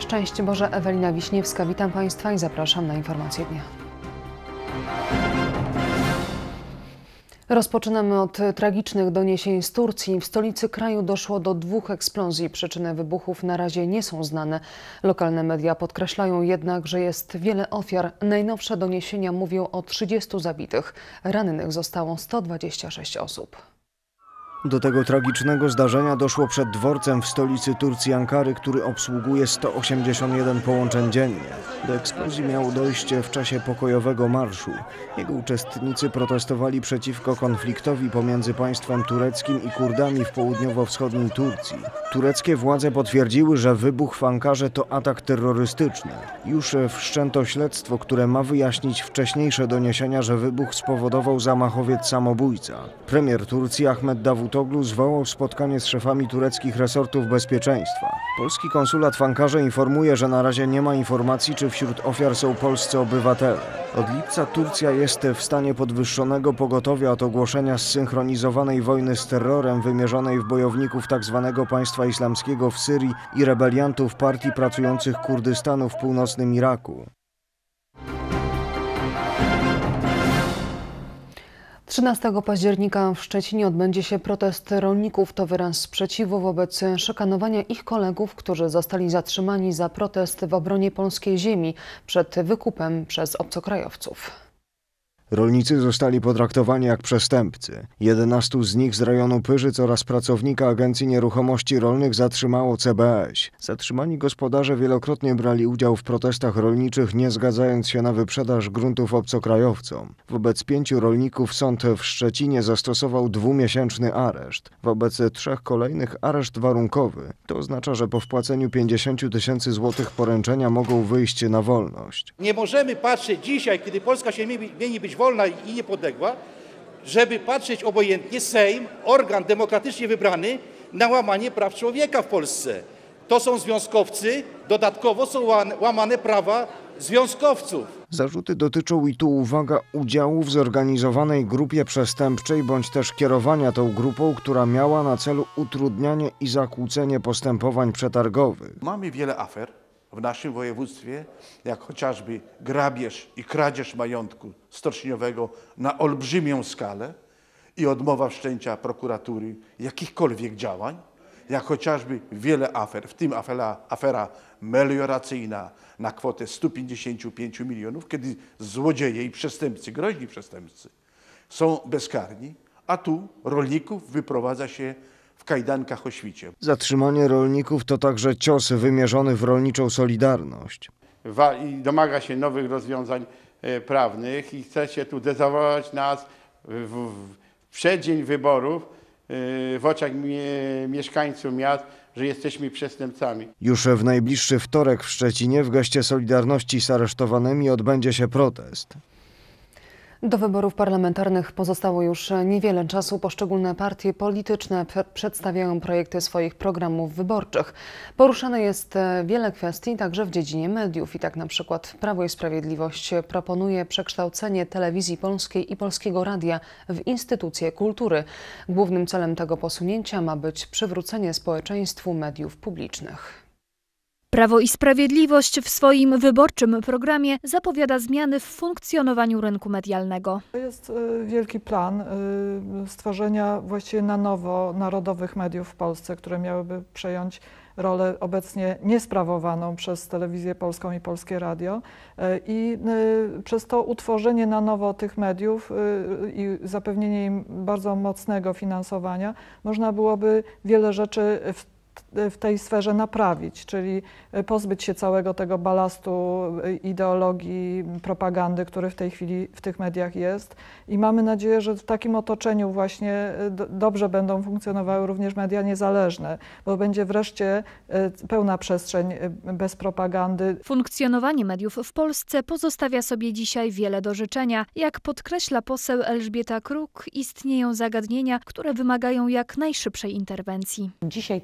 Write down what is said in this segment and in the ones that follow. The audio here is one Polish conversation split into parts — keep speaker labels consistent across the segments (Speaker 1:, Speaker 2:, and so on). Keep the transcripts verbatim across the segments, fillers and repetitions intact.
Speaker 1: Szczęść Boże, Ewelina Wiśniewska. Witam Państwa i zapraszam na informacje dnia. Rozpoczynamy od tragicznych doniesień z Turcji. W stolicy kraju doszło do dwóch eksplozji. Przyczyny wybuchów na razie nie są znane. Lokalne media podkreślają jednak, że jest wiele ofiar. Najnowsze doniesienia mówią o trzydziestu zabitych. Rannych zostało sto dwadzieścia sześć osób.
Speaker 2: Do tego tragicznego zdarzenia doszło przed dworcem w stolicy Turcji Ankary, który obsługuje sto osiemdziesiąt jeden połączeń dziennie. Do eksplozji miało dojść w czasie pokojowego marszu. Jego uczestnicy protestowali przeciwko konfliktowi pomiędzy państwem tureckim i Kurdami w południowo-wschodniej Turcji. Tureckie władze potwierdziły, że wybuch w Ankarze to atak terrorystyczny. Już wszczęto śledztwo, które ma wyjaśnić wcześniejsze doniesienia, że wybuch spowodował zamachowiec samobójca. Premier Turcji Ahmed Davutoglu zwołał spotkanie z szefami tureckich resortów bezpieczeństwa. Polski konsulat w Ankarze informuje, że na razie nie ma informacji, czy wśród ofiar są polscy obywatele. Od lipca Turcja jest w stanie podwyższonego pogotowia od ogłoszenia zsynchronizowanej wojny z terrorem wymierzonej w bojowników tzw. państwa islamskiego w Syrii i rebeliantów partii pracujących Kurdystanu w północnym Iraku.
Speaker 1: trzynastego października w Szczecinie odbędzie się protest rolników. To wyraz sprzeciwu wobec szykanowania ich kolegów, którzy zostali zatrzymani za protest w obronie polskiej ziemi przed wykupem przez obcokrajowców.
Speaker 2: Rolnicy zostali potraktowani jak przestępcy. jedenastu z nich z rejonu Pyrzyc oraz pracownika Agencji Nieruchomości Rolnych zatrzymało C B S. Zatrzymani gospodarze wielokrotnie brali udział w protestach rolniczych, nie zgadzając się na wyprzedaż gruntów obcokrajowcom. Wobec pięciu rolników sąd w Szczecinie zastosował dwumiesięczny areszt. Wobec trzech kolejnych areszt warunkowy. To oznacza, że po wpłaceniu pięćdziesięciu tysięcy złotych poręczenia mogą wyjść na wolność.
Speaker 3: Nie możemy patrzeć dzisiaj, kiedy Polska się mieni być wolna i niepodległa, żeby patrzeć obojętnie Sejm, organ demokratycznie wybrany, na łamanie praw człowieka w Polsce. To są związkowcy, dodatkowo są łamane prawa związkowców.
Speaker 2: Zarzuty dotyczą, i tu uwaga, udziału w zorganizowanej grupie przestępczej bądź też kierowania tą grupą, która miała na celu utrudnianie i zakłócenie postępowań przetargowych.
Speaker 4: Mamy wiele afer w naszym województwie, jak chociażby grabież i kradzież majątku stoczniowego na olbrzymią skalę i odmowa wszczęcia prokuratury jakichkolwiek działań, jak chociażby wiele afer, w tym afera, afera melioracyjna na kwotę stu pięćdziesięciu pięciu milionów, kiedy złodzieje i przestępcy, groźni przestępcy są bezkarni, a tu rolników wyprowadza się w kajdankach o świcie.
Speaker 2: Zatrzymanie rolników to także cios wymierzony w rolniczą Solidarność.
Speaker 5: I domaga się nowych rozwiązań prawnych i chce się tu dezawuować nas w, w przeddzień wyborów w oczach mieszkańców miast, że jesteśmy przestępcami.
Speaker 2: Już w najbliższy wtorek w Szczecinie w geście solidarności z aresztowanymi odbędzie się protest.
Speaker 1: Do wyborów parlamentarnych pozostało już niewiele czasu. Poszczególne partie polityczne przedstawiają projekty swoich programów wyborczych. Poruszane jest wiele kwestii, także w dziedzinie mediów. I tak na przykład Prawo i Sprawiedliwość proponuje przekształcenie Telewizji Polskiej i Polskiego Radia w instytucje kultury. Głównym celem tego posunięcia ma być przywrócenie społeczeństwu mediów publicznych.
Speaker 6: Prawo i Sprawiedliwość w swoim wyborczym programie zapowiada zmiany w funkcjonowaniu rynku medialnego.
Speaker 7: To jest wielki plan stworzenia właściwie na nowo narodowych mediów w Polsce, które miałyby przejąć rolę obecnie niesprawowaną przez Telewizję Polską i Polskie Radio i przez to utworzenie na nowo tych mediów i zapewnienie im bardzo mocnego finansowania można byłoby wiele rzeczy w w tej sferze naprawić, czyli pozbyć się całego tego balastu ideologii, propagandy, który w tej chwili w tych mediach jest. I mamy nadzieję, że w takim otoczeniu właśnie dobrze będą funkcjonowały również media niezależne, bo będzie wreszcie pełna przestrzeń bez propagandy.
Speaker 6: Funkcjonowanie mediów w Polsce pozostawia sobie dzisiaj wiele do życzenia. Jak podkreśla poseł Elżbieta Kruk, istnieją zagadnienia, które wymagają jak najszybszej interwencji.
Speaker 8: Dzisiaj te media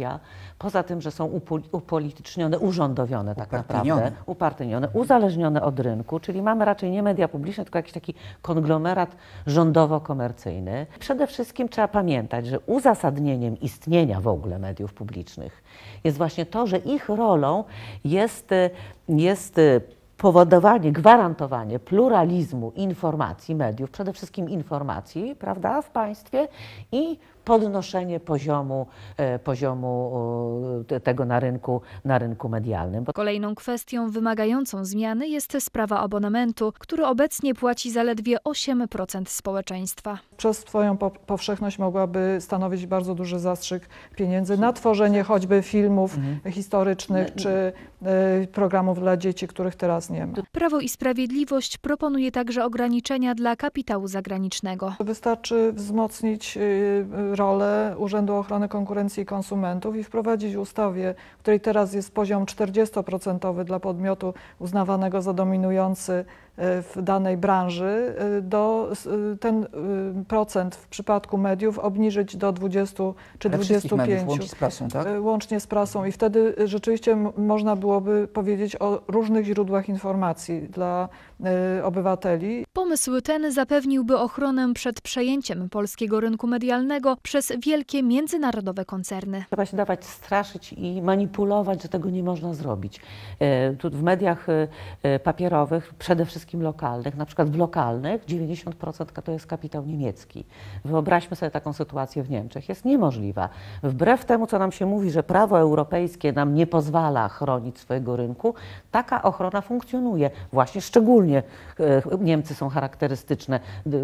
Speaker 8: media, poza tym, że są upolitycznione, urządowione tak
Speaker 9: Upartyjnione.
Speaker 8: naprawdę, upartyjnione, uzależnione od rynku, czyli mamy raczej nie media publiczne, tylko jakiś taki konglomerat rządowo-komercyjny. Przede wszystkim trzeba pamiętać, że uzasadnieniem istnienia w ogóle mediów publicznych jest właśnie to, że ich rolą jest, jest powodowanie, gwarantowanie pluralizmu informacji, mediów, przede wszystkim informacji, prawda, w państwie i podnoszenie poziomu, e, poziomu e, tego na rynku, na rynku medialnym.
Speaker 6: Kolejną kwestią wymagającą zmiany jest sprawa abonamentu, który obecnie płaci zaledwie osiem procent społeczeństwa.
Speaker 7: Przez swoją po powszechność mogłaby stanowić bardzo duży zastrzyk pieniędzy na tworzenie choćby filmów mhm. historycznych czy y, programów dla dzieci, których teraz nie ma.
Speaker 6: Prawo i Sprawiedliwość proponuje także ograniczenia dla kapitału zagranicznego.
Speaker 7: Wystarczy wzmocnić y, rolę Urzędu Ochrony Konkurencji i Konsumentów i wprowadzić w ustawie, w której teraz jest poziom czterdziestoprocentowy dla podmiotu uznawanego za dominujący w danej branży, do ten procent w przypadku mediów obniżyć do dwudziestu czy dwudziestu pięciu.
Speaker 9: Łącznie z prasą, tak?
Speaker 7: Łącznie z prasą i wtedy rzeczywiście można byłoby powiedzieć o różnych źródłach informacji dla obywateli.
Speaker 6: Pomysł ten zapewniłby ochronę przed przejęciem polskiego rynku medialnego przez wielkie międzynarodowe koncerny.
Speaker 8: Trzeba się dawać straszyć i manipulować, że tego nie można zrobić. Tu w mediach papierowych, przede wszystkim lokalnych, na przykład w lokalnych dziewięćdziesiąt procent to jest kapitał niemiecki. Wyobraźmy sobie taką sytuację w Niemczech. Jest niemożliwa. Wbrew temu, co nam się mówi, że prawo europejskie nam nie pozwala chronić swojego rynku, taka ochrona funkcjonuje. Właśnie szczególnie Niemcy są charakterystyczne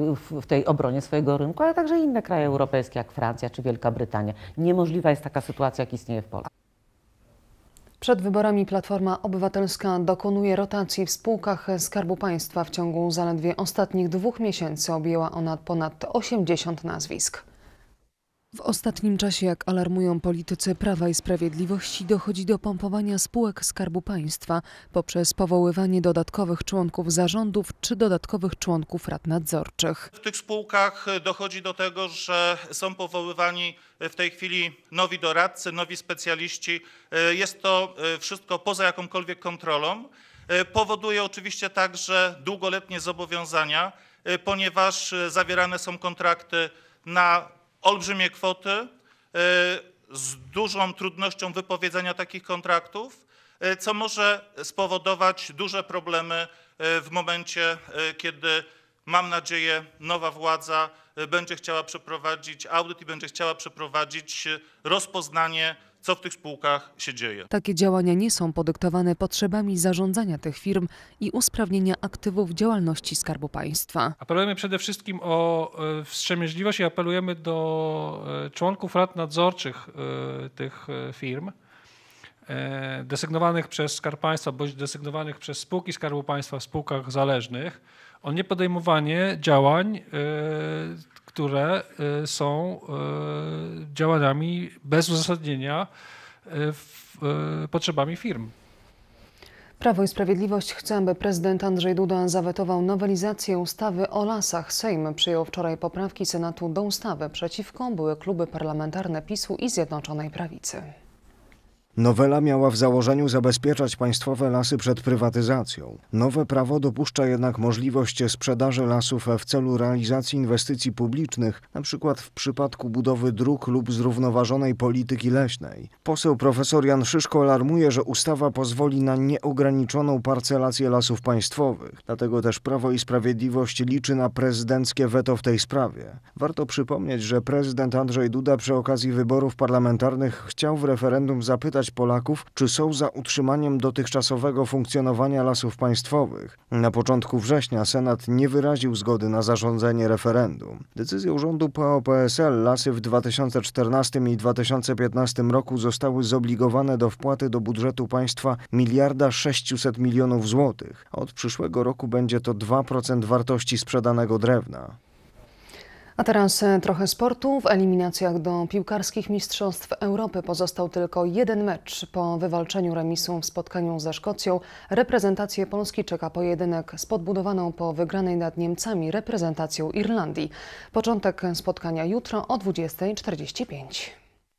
Speaker 8: w tej obronie swojego rynku, ale także inne kraje europejskie jak Francja czy Wielka Brytania. Niemożliwa jest taka sytuacja, jak istnieje w Polsce.
Speaker 1: Przed wyborami Platforma Obywatelska dokonuje rotacji w spółkach Skarbu Państwa. W ciągu zaledwie ostatnich dwóch miesięcy objęła ona ponad osiemdziesiąt nazwisk. W ostatnim czasie, jak alarmują politycy Prawa i Sprawiedliwości, dochodzi do pompowania spółek Skarbu Państwa poprzez powoływanie dodatkowych członków zarządów czy dodatkowych członków rad nadzorczych.
Speaker 10: W tych spółkach dochodzi do tego, że są powoływani w tej chwili nowi doradcy, nowi specjaliści. Jest to wszystko poza jakąkolwiek kontrolą. Powoduje oczywiście także długoletnie zobowiązania, ponieważ zawierane są kontrakty na olbrzymie kwoty, z dużą trudnością wypowiedzenia takich kontraktów, co może spowodować duże problemy w momencie, kiedy, mam nadzieję, nowa władza będzie chciała przeprowadzić audyt i będzie chciała przeprowadzić rozpoznanie, co w tych spółkach się dzieje.
Speaker 1: Takie działania nie są podyktowane potrzebami zarządzania tych firm i usprawnienia aktywów działalności Skarbu Państwa.
Speaker 11: Apelujemy przede wszystkim o wstrzemięźliwość i apelujemy do członków rad nadzorczych tych firm desygnowanych przez Skarb Państwa bądź desygnowanych przez spółki Skarbu Państwa w spółkach zależnych o niepodejmowanie działań, które są działaniami bez uzasadnienia potrzebami firm.
Speaker 1: Prawo i Sprawiedliwość chce, aby prezydent Andrzej Duda zawetował nowelizację ustawy o lasach. Sejm przyjął wczoraj poprawki Senatu do ustawy. Przeciwko były kluby parlamentarne PiSu i Zjednoczonej Prawicy.
Speaker 2: Nowela miała w założeniu zabezpieczać państwowe lasy przed prywatyzacją. Nowe prawo dopuszcza jednak możliwość sprzedaży lasów w celu realizacji inwestycji publicznych, np. w przypadku budowy dróg lub zrównoważonej polityki leśnej. Poseł profesor Jan Szyszko alarmuje, że ustawa pozwoli na nieograniczoną parcelację lasów państwowych. Dlatego też Prawo i Sprawiedliwość liczy na prezydenckie weto w tej sprawie. Warto przypomnieć, że prezydent Andrzej Duda przy okazji wyborów parlamentarnych chciał w referendum zapytać Polaków, czy są za utrzymaniem dotychczasowego funkcjonowania lasów państwowych. Na początku września Senat nie wyraził zgody na zarządzenie referendum. Decyzją rządu P O P S L lasy w dwa tysiące czternastym i dwa tysiące piętnastym roku zostały zobligowane do wpłaty do budżetu państwa miliarda sześciuset milionów złotych. Od przyszłego roku będzie to dwa procent wartości sprzedanego drewna.
Speaker 1: A teraz trochę sportu. W eliminacjach do piłkarskich mistrzostw Europy pozostał tylko jeden mecz. Po wywalczeniu remisu w spotkaniu ze Szkocją reprezentację Polski czeka pojedynek z podbudowaną po wygranej nad Niemcami reprezentacją Irlandii. Początek spotkania jutro o dwudziestej czterdzieści pięć.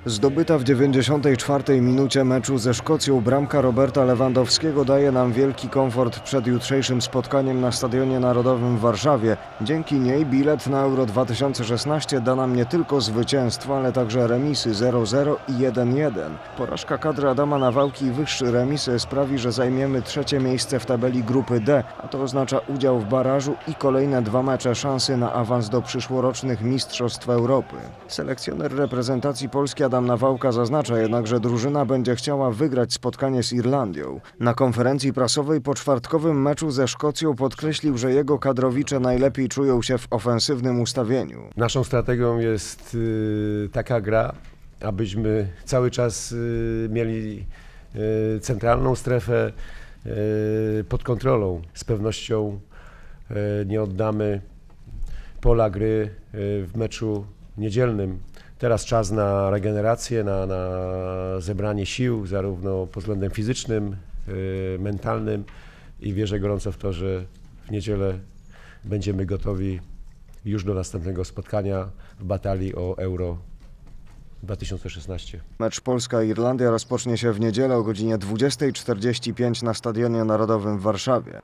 Speaker 2: Zdobyta w dziewięćdziesiątej czwartej minucie meczu ze Szkocją bramka Roberta Lewandowskiego daje nam wielki komfort przed jutrzejszym spotkaniem na Stadionie Narodowym w Warszawie. Dzięki niej bilet na Euro dwa tysiące szesnaście da nam nie tylko zwycięstwo, ale także remisy zero zero i jeden jeden. Porażka kadry Adama Nawałki i wyższy remis sprawi, że zajmiemy trzecie miejsce w tabeli grupy D, a to oznacza udział w barażu i kolejne dwa mecze szansy na awans do przyszłorocznych Mistrzostw Europy. Selekcjoner reprezentacji Polski Adam Nawałka zaznacza jednak, że drużyna będzie chciała wygrać spotkanie z Irlandią. Na konferencji prasowej po czwartkowym meczu ze Szkocją podkreślił, że jego kadrowicze najlepiej czują się w ofensywnym ustawieniu.
Speaker 9: Naszą strategią jest y, taka gra, abyśmy cały czas y, mieli y, centralną strefę y, pod kontrolą. Z pewnością y, nie oddamy pola gry y, w meczu niedzielnym. Teraz czas na regenerację, na, na zebranie sił, zarówno pod względem fizycznym, y, mentalnym i wierzę gorąco w to, że w niedzielę będziemy gotowi już do następnego spotkania w batalii o Euro dwa tysiące szesnaście.
Speaker 2: Mecz Polska-Irlandia rozpocznie się w niedzielę o godzinie dwudziestej czterdzieści pięć na Stadionie Narodowym w Warszawie.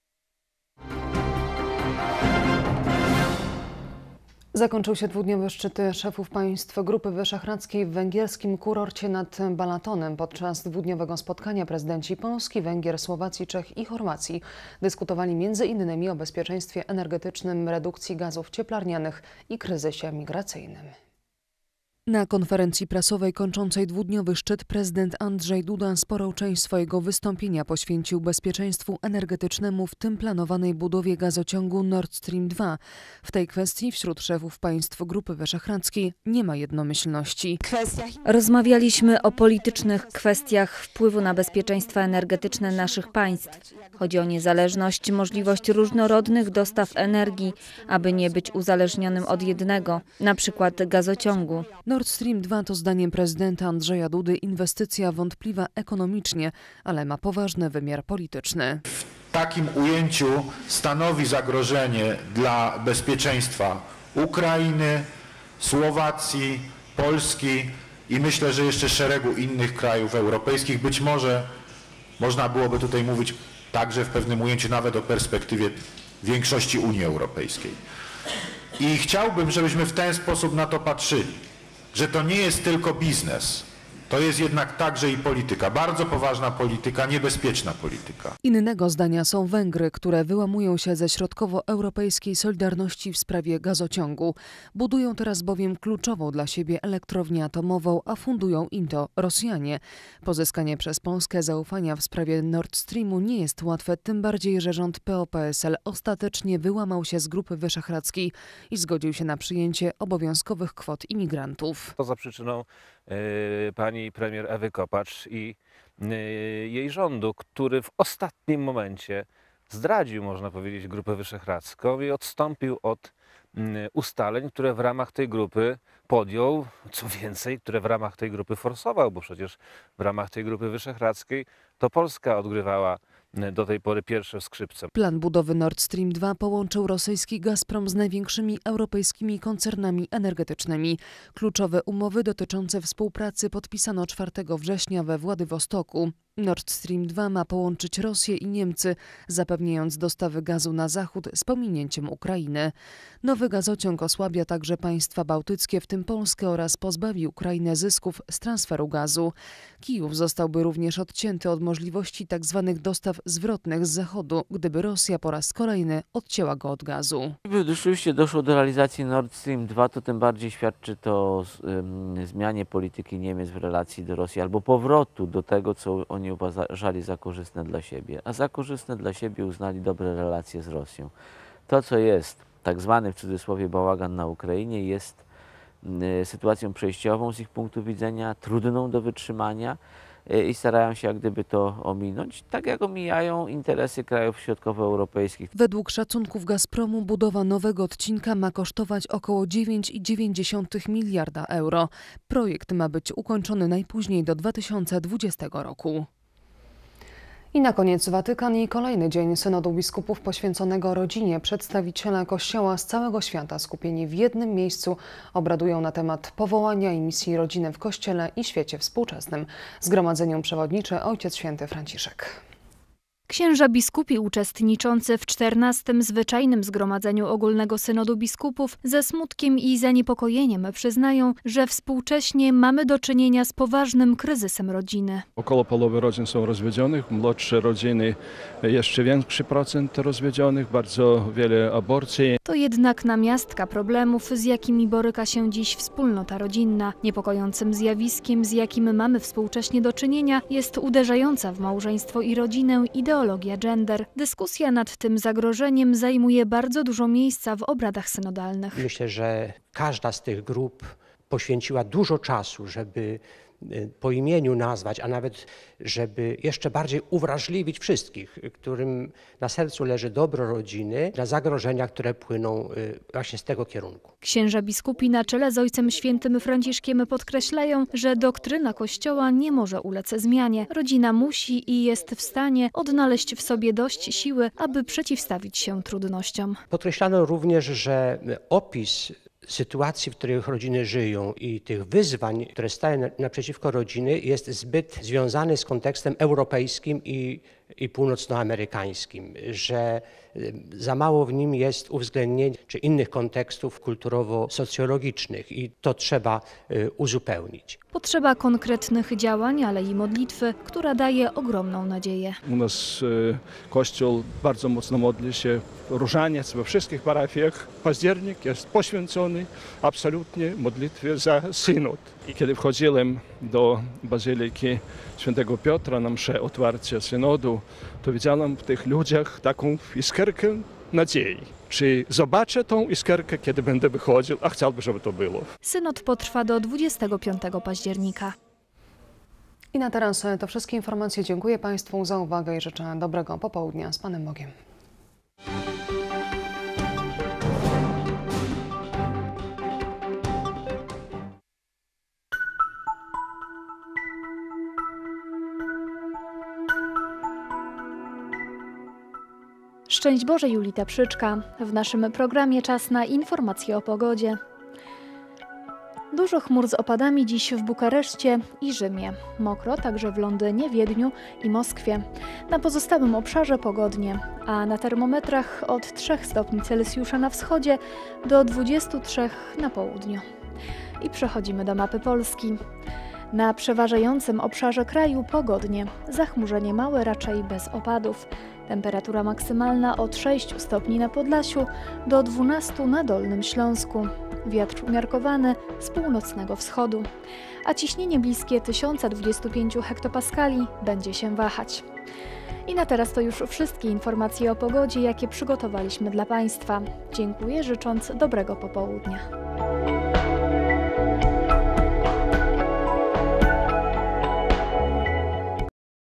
Speaker 1: Zakończył się dwudniowy szczyt szefów państw Grupy Wyszehradzkiej w węgierskim kurorcie nad Balatonem. Podczas dwudniowego spotkania prezydenci Polski, Węgier, Słowacji, Czech i Chorwacji dyskutowali między innymi o bezpieczeństwie energetycznym, redukcji gazów cieplarnianych i kryzysie migracyjnym. Na konferencji prasowej kończącej dwudniowy szczyt prezydent Andrzej Duda sporą część swojego wystąpienia poświęcił bezpieczeństwu energetycznemu, w tym planowanej budowie gazociągu Nord Stream dwa. W tej kwestii wśród szefów państw Grupy Wyszehradzkiej nie ma jednomyślności.
Speaker 6: Rozmawialiśmy o politycznych kwestiach wpływu na bezpieczeństwo energetyczne naszych państw. Chodzi o niezależność, możliwość różnorodnych dostaw energii, aby nie być uzależnionym od jednego, na przykład gazociągu.
Speaker 1: Nord Stream dwa to zdaniem prezydenta Andrzeja Dudy inwestycja wątpliwa ekonomicznie, ale ma poważny wymiar polityczny.
Speaker 12: W takim ujęciu stanowi zagrożenie dla bezpieczeństwa Ukrainy, Słowacji, Polski i myślę, że jeszcze szeregu innych krajów europejskich. Być może można byłoby tutaj mówić także w pewnym ujęciu nawet o perspektywie większości Unii Europejskiej. I chciałbym, żebyśmy w ten sposób na to patrzyli, że to nie jest tylko biznes, to jest jednak także i polityka, bardzo poważna polityka, niebezpieczna polityka.
Speaker 1: Innego zdania są Węgry, które wyłamują się ze środkowoeuropejskiej solidarności w sprawie gazociągu. Budują teraz bowiem kluczową dla siebie elektrownię atomową, a fundują im to Rosjanie. Pozyskanie przez Polskę zaufania w sprawie Nord Streamu nie jest łatwe, tym bardziej, że rząd P O P S L ostatecznie wyłamał się z Grupy Wyszehradzkiej i zgodził się na przyjęcie obowiązkowych kwot imigrantów.
Speaker 13: To za przyczyną y, pani premier Ewy Kopacz i y, jej rządu, który w ostatnim momencie zdradził, można powiedzieć, Grupę Wyszehradzką i odstąpił od y, ustaleń, które w ramach tej grupy podjął, co więcej, które w ramach tej grupy forsował, bo przecież w ramach tej Grupy Wyszehradzkiej to Polska odgrywała do tej pory pierwsze skrzypce.
Speaker 1: Plan budowy Nord Stream dwa połączył rosyjski Gazprom z największymi europejskimi koncernami energetycznymi. Kluczowe umowy dotyczące współpracy podpisano czwartego września we Władywostoku. Nord Stream dwa ma połączyć Rosję i Niemcy, zapewniając dostawy gazu na zachód z pominięciem Ukrainy. Nowy gazociąg osłabia także państwa bałtyckie, w tym Polskę, oraz pozbawi Ukrainę zysków z transferu gazu. Kijów zostałby również odcięty od możliwości tzw. dostaw zwrotnych z zachodu, gdyby Rosja po raz kolejny odcięła go od gazu.
Speaker 14: Gdyby rzeczywiście doszło do realizacji Nord Stream dwa, to tym bardziej świadczy to o um, zmianie polityki Niemiec w relacji do Rosji, albo powrotu do tego, co oni uważali za korzystne dla siebie, a za korzystne dla siebie uznali dobre relacje z Rosją. To, co jest tak zwany w cudzysłowie bałagan na Ukrainie, jest y, sytuacją przejściową z ich punktu widzenia, trudną do wytrzymania y, i starają się jak gdyby to ominąć, tak jak omijają interesy krajów środkowoeuropejskich.
Speaker 1: Według szacunków Gazpromu budowa nowego odcinka ma kosztować około dziewięć przecinek dziewięć miliarda euro. Projekt ma być ukończony najpóźniej do dwa tysiące dwudziestego roku. I na koniec Watykan i kolejny dzień Synodu Biskupów poświęconego rodzinie. Przedstawiciele Kościoła z całego świata skupieni w jednym miejscu obradują na temat powołania i misji rodziny w Kościele i świecie współczesnym. Zgromadzeniu przewodniczy Ojciec Święty Franciszek.
Speaker 6: Księża biskupi uczestniczący w czternastym zwyczajnym zgromadzeniu ogólnego Synodu Biskupów ze smutkiem i zaniepokojeniem przyznają, że współcześnie mamy do czynienia z poważnym kryzysem rodziny.
Speaker 15: Około połowy rodzin są rozwiedzionych, młodsze rodziny jeszcze większy procent rozwiedzionych, bardzo wiele aborcji.
Speaker 6: To jednak namiastka problemów, z jakimi boryka się dziś wspólnota rodzinna. Niepokojącym zjawiskiem, z jakim mamy współcześnie do czynienia, jest uderzająca w małżeństwo i rodzinę ideologia gender. Dyskusja nad tym zagrożeniem zajmuje bardzo dużo miejsca w obradach synodalnych.
Speaker 16: Myślę, że każda z tych grup poświęciła dużo czasu, żeby po imieniu nazwać, a nawet żeby jeszcze bardziej uwrażliwić wszystkich, którym na sercu leży dobro rodziny, na zagrożenia, które płyną właśnie z tego kierunku.
Speaker 6: Księża biskupi na czele z Ojcem Świętym Franciszkiem podkreślają, że doktryna Kościoła nie może ulec zmianie. Rodzina musi i jest w stanie odnaleźć w sobie dość siły, aby przeciwstawić się trudnościom.
Speaker 16: Podkreślano również, że opis sytuacji, w których rodziny żyją i tych wyzwań, które stają naprzeciwko rodziny, jest zbyt związany z kontekstem europejskim i, i północnoamerykańskim, że za mało w nim jest uwzględnień czy innych kontekstów kulturowo-socjologicznych i to trzeba uzupełnić.
Speaker 6: Potrzeba konkretnych działań, ale i modlitwy, która daje ogromną nadzieję.
Speaker 15: U nas Kościół bardzo mocno modli się. Różaniec we wszystkich parafiach. Październik jest poświęcony absolutnie modlitwie za synod. I kiedy wchodziłem do Bazyliki Świętego Piotra na mszę otwarcia synodu, to widziałem w tych ludziach taką iskierkę nadziei. Czy zobaczę tą iskierkę, kiedy będę wychodził, a chciałbym, żeby to było.
Speaker 6: Synod potrwa do dwudziestego piątego października.
Speaker 1: I na teraz to wszystkie informacje. Dziękuję Państwu za uwagę i życzę dobrego popołudnia z Panem Bogiem.
Speaker 6: Szczęść Boże, Julita Przyczka. W naszym programie czas na informacje o pogodzie. Dużo chmur z opadami dziś w Bukareszcie i Rzymie. Mokro także w Londynie, Wiedniu i Moskwie. Na pozostałym obszarze pogodnie, a na termometrach od trzech stopni Celsjusza na wschodzie do dwudziestu trzech na południu. I przechodzimy do mapy Polski. Na przeważającym obszarze kraju pogodnie, zachmurzenie małe raczej bez opadów. Temperatura maksymalna od sześciu stopni na Podlasiu do dwunastu na Dolnym Śląsku. Wiatr umiarkowany z północnego wschodu, a ciśnienie bliskie tysiąc dwadzieścia pięć hektopaskali będzie się wahać. I na teraz to już wszystkie informacje o pogodzie, jakie przygotowaliśmy dla Państwa. Dziękuję, życząc dobrego popołudnia.